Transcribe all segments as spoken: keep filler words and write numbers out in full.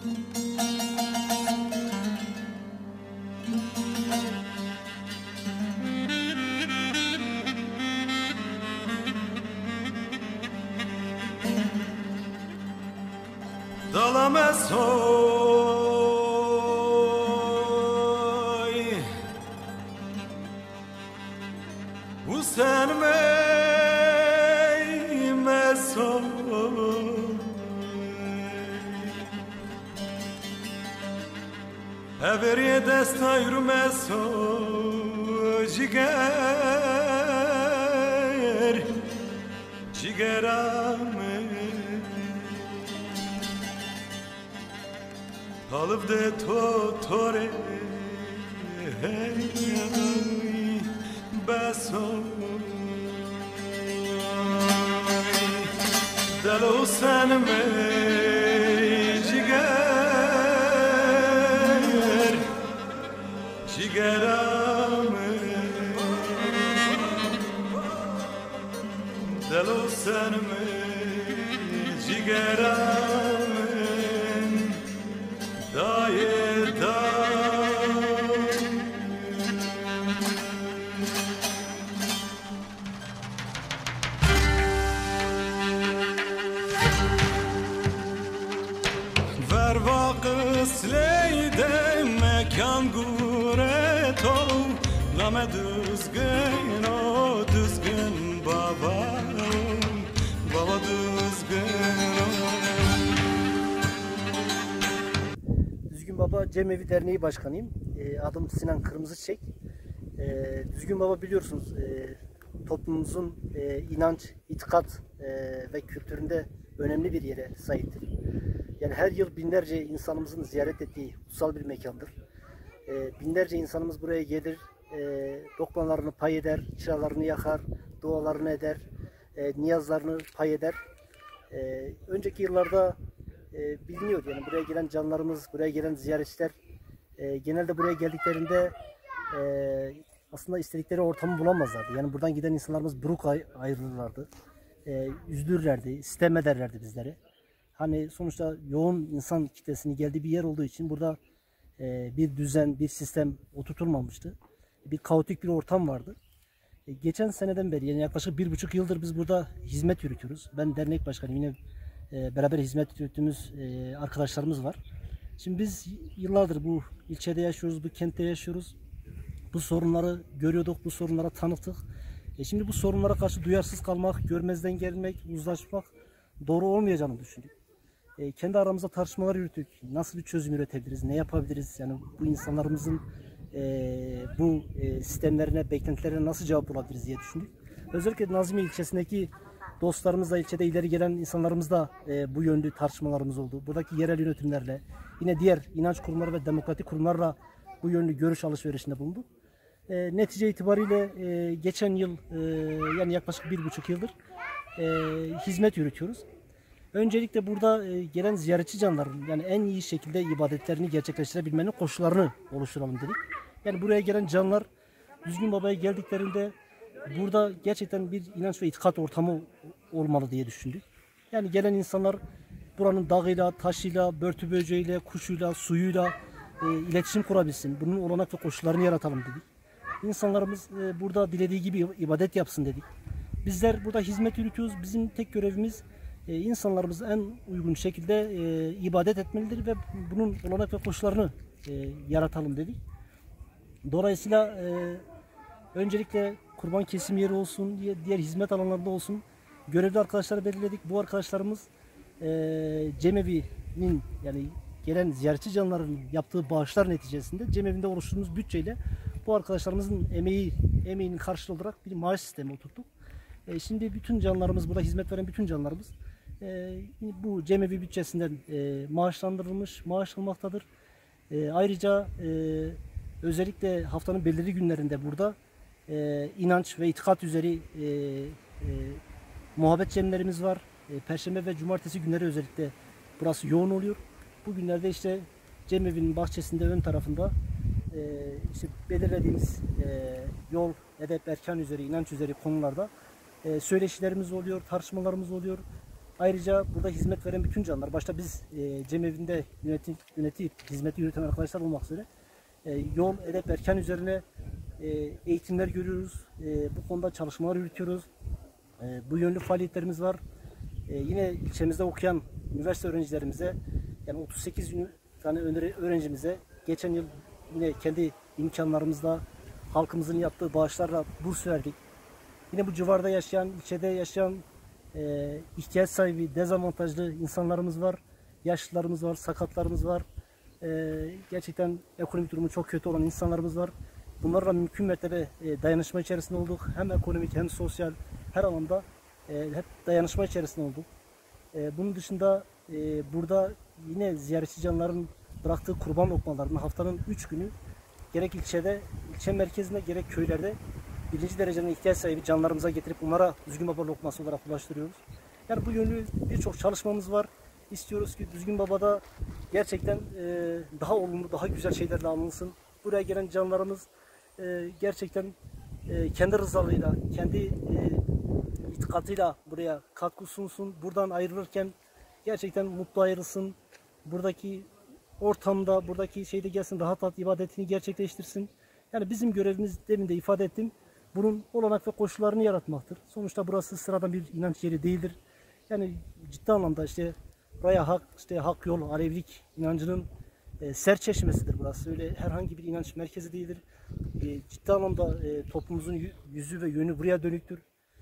Dalame soy Usen me soy Everiye destayru me soy Ciger Cigerame Alıp de to tore besoy Delo sen me ciger Cigerame Delo sen me cigerame Daye da Ver vakıs leyde mekan gureto Lame düzgün o düzgün baba Baba düzgün Düzgün Baba Cemevi Derneği Başkanıyım. E, adım Sinan Kırmızıçiçek. E, Düzgün Baba biliyorsunuz e, toplumumuzun e, inanç, itikat e, ve kültüründe önemli bir yere sahiptir. Yani her yıl binlerce insanımızın ziyaret ettiği kutsal bir mekandır. E, binlerce insanımız buraya gelir, e, lokmalarını pay eder, çıralarını yakar, dualarını eder, e, niyazlarını pay eder. E, önceki yıllarda E, biliniyor yani buraya gelen canlarımız, buraya gelen ziyaretçiler e, genelde buraya geldiklerinde e, aslında istedikleri ortamı bulamazlardı. Yani buradan giden insanlarımız buruk ay ayrılırlardı, e, üzülürlerdi, sitem ederlerdi bizleri. Hani sonuçta yoğun insan kitlesinin geldiği bir yer olduğu için burada e, bir düzen, bir sistem oturtulmamıştı. Bir kaotik bir ortam vardı. E, geçen seneden beri yani yaklaşık bir buçuk yıldır biz burada hizmet yürütüyoruz. Ben dernek başkanıyım, yine beraber hizmet yürüttüğümüz arkadaşlarımız var. Şimdi biz yıllardır bu ilçede yaşıyoruz, bu kentte yaşıyoruz. Bu sorunları görüyorduk, bu sorunlara tanıktık. E şimdi bu sorunlara karşı duyarsız kalmak, görmezden gelmek, uzlaşmak doğru olmayacağını düşündük. E kendi aramızda tartışmalar yürüttük. Nasıl bir çözüm üretebiliriz, ne yapabiliriz? Yani bu insanlarımızın e, bu e, sistemlerine, beklentilerine nasıl cevap bulabiliriz diye düşündük. Özellikle Nazmiye ilçesindeki dostlarımızla, ilçede ileri gelen insanlarımızla e, bu yönlü tartışmalarımız oldu. Buradaki yerel yönetimlerle, yine diğer inanç kurumları ve demokratik kurumlarla bu yönlü görüş alışverişinde bulunduk. E, netice itibariyle e, geçen yıl, e, yani yaklaşık bir buçuk yıldır e, hizmet yürütüyoruz. Öncelikle burada e, gelen ziyaretçi canların yani en iyi şekilde ibadetlerini gerçekleştirebilmenin koşullarını oluşturalım dedik. Yani buraya gelen canlar Düzgün Baba'ya geldiklerinde burada gerçekten bir inanç ve itikat ortamı olmalı diye düşündük. Yani gelen insanlar buranın dağıyla, taşıyla, börtü böceğiyle, kuşuyla, suyuyla e, iletişim kurabilsin. Bunun olanak ve koşullarını yaratalım dedik. İnsanlarımız e, burada dilediği gibi ibadet yapsın dedik. Bizler burada hizmet yürütüyoruz. Bizim tek görevimiz e, insanlarımız en uygun şekilde e, ibadet etmelidir ve bunun olanak ve koşullarını e, yaratalım dedik. Dolayısıyla e, öncelikle kurban kesim yeri olsun, diğer hizmet alanlarında olsun görevli arkadaşları belirledik. Bu arkadaşlarımız e, Cemevi'nin yani gelen ziyaretçi canların yaptığı bağışlar neticesinde Cemevi'nde oluşturduğumuz bütçeyle bu arkadaşlarımızın emeği emeğinin karşılığı olarak bir maaş sistemi oturttuk. E, şimdi bütün canlarımız, burada hizmet veren bütün canlarımız e, bu Cemevi bütçesinden e, maaşlandırılmış, maaş almaktadır. E, ayrıca e, özellikle haftanın belirli günlerinde burada e, inanç ve itikat üzeri e, e, muhabbet cemlerimiz var. E, Perşembe ve cumartesi günleri özellikle burası yoğun oluyor. Bu günlerde işte Cemevi'nin bahçesinde ön tarafında e, işte belirlediğimiz e, yol, edep, erkan üzeri, inanç üzeri konularda e, söyleşilerimiz oluyor, tartışmalarımız oluyor. Ayrıca burada hizmet veren bütün canlılar, başta biz e, cemevinde yönetim, yönetip hizmeti yürüten arkadaşlar olmak üzere e, yol, edep, erken üzerine e, eğitimler görüyoruz. E, bu konuda çalışmalar yürütüyoruz. E, bu yönlü faaliyetlerimiz var. E, yine ilçemizde okuyan üniversite öğrencilerimize, yani otuz sekiz tane öğrencimize geçen yıl yine kendi imkanlarımızla, halkımızın yaptığı bağışlarla burs verdik. Yine bu civarda yaşayan, ilçede yaşayan e, ihtiyaç sahibi, dezavantajlı insanlarımız var. Yaşlılarımız var, sakatlarımız var. E, gerçekten ekonomik durumu çok kötü olan insanlarımız var. Bunlarla mümkün mertebe e, dayanışma içerisinde olduk. Hem ekonomik hem sosyal her alanda e, hep dayanışma içerisinde olduk. E, bunun dışında e, burada yine ziyaretçi canlıların bıraktığı kurban lokmalarını haftanın üç günü gerek ilçede, ilçe merkezinde gerek köylerde birinci dereceden ihtiyaç sahibi canlarımıza getirip onlara Düzgün Baba lokması olarak ulaştırıyoruz. Yani bu yönlü birçok çalışmamız var. İstiyoruz ki Düzgün Baba'da gerçekten e, daha olumlu, daha güzel şeylerle anılsın. Buraya gelen canlarımız e, gerçekten e, kendi rızalığıyla, kendi e, itikadıyla buraya katkı sunsun. Buradan ayrılırken gerçekten mutlu ayrılsın. Buradaki ortamda, buradaki şeyde gelsin, rahat rahat ibadetini gerçekleştirsin. Yani bizim görevimiz, demin de ifade ettim, bunun olanak ve koşullarını yaratmaktır. Sonuçta burası sıradan bir inanç yeri değildir. Yani ciddi anlamda işte buraya hak, işte hak yol, Alevilik inancının e, serçeşmesidir burası. Öyle herhangi bir inanç merkezi değildir. E, ciddi anlamda e, toplumumuzun yüzü ve yönü buraya dönüktür.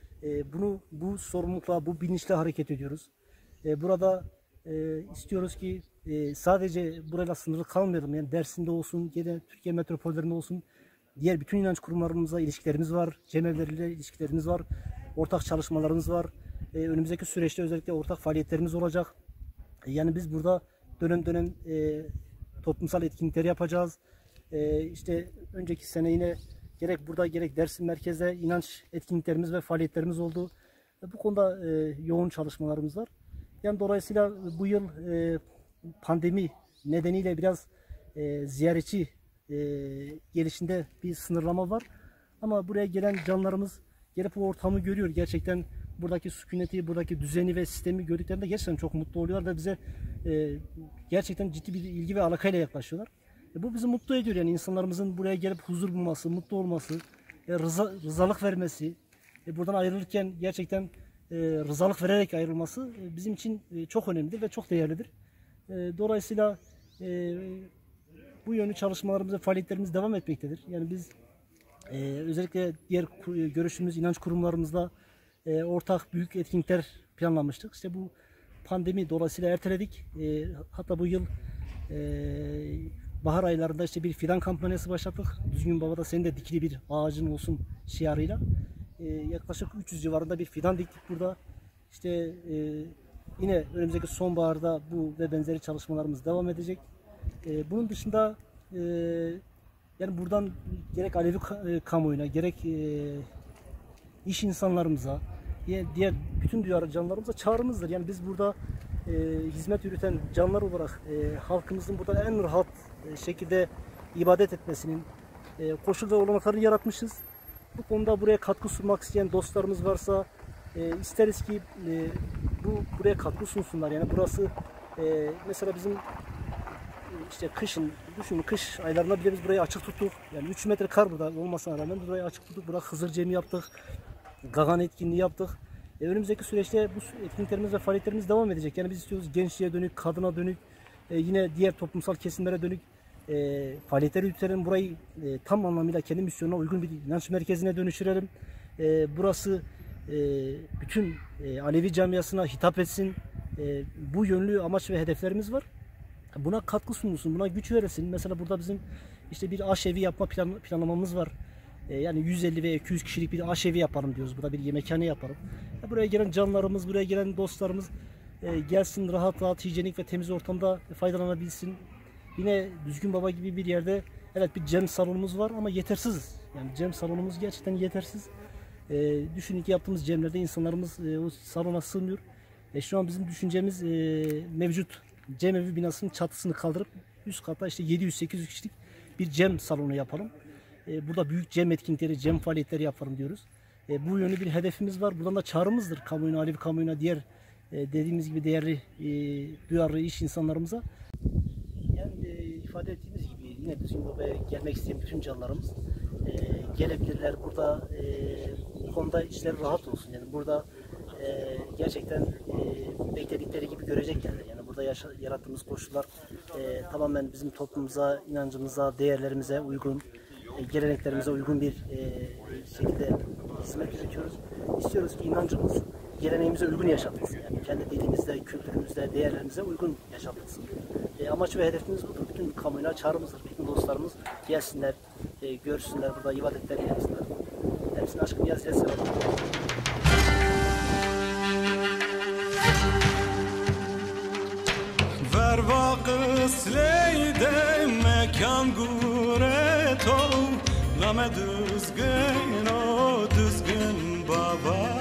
E, bunu bu sorumlulukla, bu bilinçle hareket ediyoruz. E, burada e, istiyoruz ki e, sadece burayla sınırlı kalmayalım. Yani Dersim'de olsun, gene Türkiye metropollerinde olsun, diğer bütün inanç kurumlarımızla ilişkilerimiz var, cemevleriyle ilişkilerimiz var, ortak çalışmalarımız var. E, önümüzdeki süreçte özellikle ortak faaliyetlerimiz olacak. E, yani biz burada dönem dönem e, toplumsal etkinlikler yapacağız. E, işte önceki sene yine gerek burada gerek Dersim merkezde inanç etkinliklerimiz ve faaliyetlerimiz oldu. E, bu konuda e, yoğun çalışmalarımız var. Yani dolayısıyla bu yıl e, pandemi nedeniyle biraz e, ziyaretçi e, gelişinde bir sınırlama var. Ama buraya gelen canlarımız gelip o ortamı görüyor. Gerçekten buradaki sükuneti, buradaki düzeni ve sistemi gördüklerinde gerçekten çok mutlu oluyorlar ve bize e, gerçekten ciddi bir ilgi ve alakayla yaklaşıyorlar. E, bu bizi mutlu ediyor. Yani insanlarımızın buraya gelip huzur bulması, mutlu olması, e, rıza, rızalık vermesi, e, buradan ayrılırken gerçekten e, rızalık vererek ayrılması e, bizim için e, çok önemlidir ve çok değerlidir. E, dolayısıyla e, bu yönlü çalışmalarımız ve faaliyetlerimiz devam etmektedir. Yani biz e, özellikle diğer görüşümüz inanç kurumlarımızla e, ortak büyük etkinlikler planlamıştık. İşte bu pandemi dolayısıyla erteledik. E, hatta bu yıl e, bahar aylarında işte bir fidan kampanyası başlattık. Düzgün Baba'da senin de dikili bir ağacın olsun şiarıyla. E, yaklaşık üç yüz civarında bir fidan diktik burada. İşte e, yine önümüzdeki sonbaharda bu ve benzeri çalışmalarımız devam edecek. E, bunun dışında e, yani buradan gerek Alevi kamuoyuna gerek e, iş insanlarımıza, diğer bütün duyarlı canlılarımıza çağrımızdır. Yani biz burada e, hizmet yürüten canlılar olarak e, halkımızın burada en rahat e, şekilde ibadet etmesinin e, koşul ve olanaklarını yaratmışız. Bu konuda buraya katkı sunmak isteyen dostlarımız varsa e, isteriz ki e, bu buraya katkı sunsunlar. Yani burası e, mesela bizim işte kışın, düşünün kış aylarında bile biz burayı açık tuttuk. Yani üç metre kar burada olmasına rağmen biz burayı açık tuttuk. Burada Hızır Cemi yaptık. Gagan etkinliği yaptık. E, önümüzdeki süreçte bu etkinliklerimiz ve faaliyetlerimiz devam edecek. Yani biz istiyoruz gençliğe dönük, kadına dönük, e, yine diğer toplumsal kesimlere dönük e, faaliyetleri yürütelim. Burayı e, tam anlamıyla kendi misyonuna uygun bir inanç merkezine dönüştürelim. E, burası e, bütün e, Alevi camiasına hitap etsin. E, bu yönlü amaç ve hedeflerimiz var. Buna katkı sunulsun, buna güç verilsin. Mesela burada bizim işte bir aşevi yapma plan, planlamamız var. Ee, yani yüz elli ve iki yüz kişilik bir aşevi yapalım diyoruz. Burada bir yemekhane yapalım. Ya buraya gelen canlarımız, buraya gelen dostlarımız e, gelsin rahat rahat, hijyenik ve temiz ortamda faydalanabilsin. Yine Düzgün Baba gibi bir yerde evet bir cem salonumuz var ama yetersiz. Yani cem salonumuz gerçekten yetersiz. E, düşünün ki yaptığımız cemlerde insanlarımız e, o salona sığmıyor. E, şu an bizim düşüncemiz e, mevcut cemevi binasının çatısını kaldırıp üst kata işte yedi yüz sekiz yüz kişilik bir cem salonu yapalım. E, burada büyük cem etkinlikleri, cem faaliyetleri yapalım diyoruz. E, bu yönlü bir hedefimiz var. Buradan da çağrımızdır kamuoyuna, Alevi kamuoyuna, diğer e, dediğimiz gibi değerli, e, duyarlı iş insanlarımıza. Yani e, ifade ettiğimiz gibi yine Düzgün Baba'ya gelmek isteyen bütün canlarımız e, gelebilirler. Burada e, bu konuda işleri rahat olsun. Yani burada e, gerçekten e, bekledikleri gibi görecekler. Yani burada yaşa, yarattığımız koşullar e, tamamen bizim toplumumuza, inancımıza, değerlerimize uygun, e, geleneklerimize uygun bir e, şekilde hizmet üretiyoruz. İstiyoruz ki inancımız geleneğimize uygun yaşatılsın. Yani kendi dilimizde, kültürümüzde, değerlerimize uygun yaşatılsın. E, amaç ve hedefimiz budur. Bütün kamuoyuna çağrımızdır. Bütün dostlarımız gelsinler, e, görsünler, burada ibadetlerini yapsınlar. Hepsine aşkın yazıya selam. Ver vakıs leyde mekan gureto Lame düzgün o düzgün baba